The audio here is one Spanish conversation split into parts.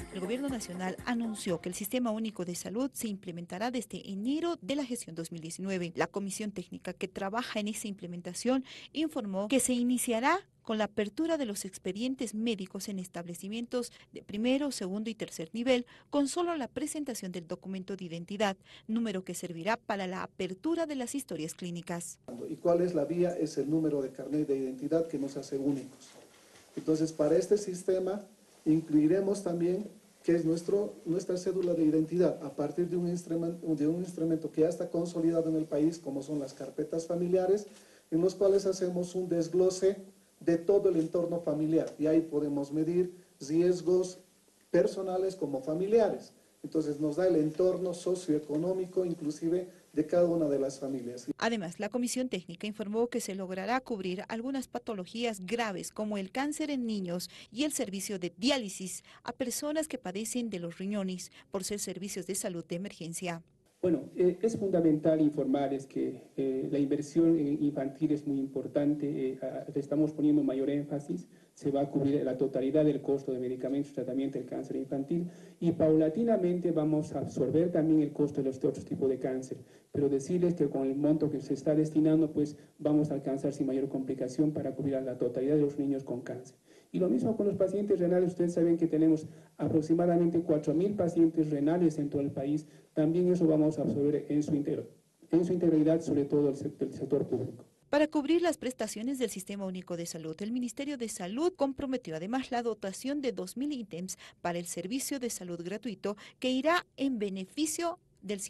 El Gobierno Nacional anunció que el Sistema Único de Salud se implementará desde enero de la gestión 2019. La comisión técnica que trabaja en esa implementación informó que se iniciará con la apertura de los expedientes médicos en establecimientos de primero, segundo y tercer nivel, con solo la presentación del documento de identidad, número que servirá para la apertura de las historias clínicas. ¿Y cuál es la vía? Es el número de carnet de identidad que nos hace únicos. Entonces, para este sistema incluiremos también que es nuestra cédula de identidad a partir de un instrumento que ya está consolidado en el país, como son las carpetas familiares, en los cuales hacemos un desglose de todo el entorno familiar, y ahí podemos medir riesgos personales como familiares. Entonces nos da el entorno socioeconómico inclusive de cada una de las familias. Además, la comisión técnica informó que se logrará cubrir algunas patologías graves como el cáncer en niños y el servicio de diálisis a personas que padecen de los riñones por ser servicios de salud de emergencia. Bueno, es fundamental informar que la inversión infantil es muy importante, le estamos poniendo mayor énfasis, se va a cubrir la totalidad del costo de medicamentos, tratamiento del cáncer infantil y paulatinamente vamos a absorber también el costo de los otros tipos de cáncer, pero decirles que con el monto que se está destinando pues vamos a alcanzar sin mayor complicación para cubrir a la totalidad de los niños con cáncer. Y lo mismo con los pacientes renales, ustedes saben que tenemos aproximadamente 4.000 pacientes renales en todo el país, también eso vamos a absorber en su integralidad, sobre todo el sector público. Para cubrir las prestaciones del Sistema Único de Salud, el Ministerio de Salud comprometió además la dotación de 2.000 ítems para el servicio de salud gratuito que irá en beneficio del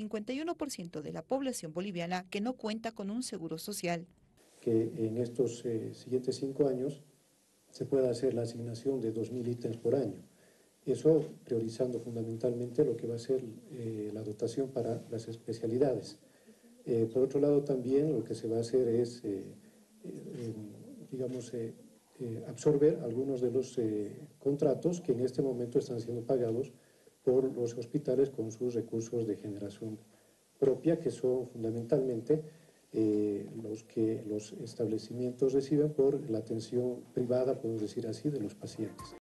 51% de la población boliviana que no cuenta con un seguro social. Que en estos siguientes 5 años se pueda hacer la asignación de 2.000 ítems por año. Eso priorizando fundamentalmente lo que va a ser la dotación para las especialidades. Por otro lado, también lo que se va a hacer es, absorber algunos de los contratos que en este momento están siendo pagados por los hospitales con sus recursos de generación propia, que son fundamentalmente los que los establecimientos reciben por la atención privada, podemos decir así, de los pacientes.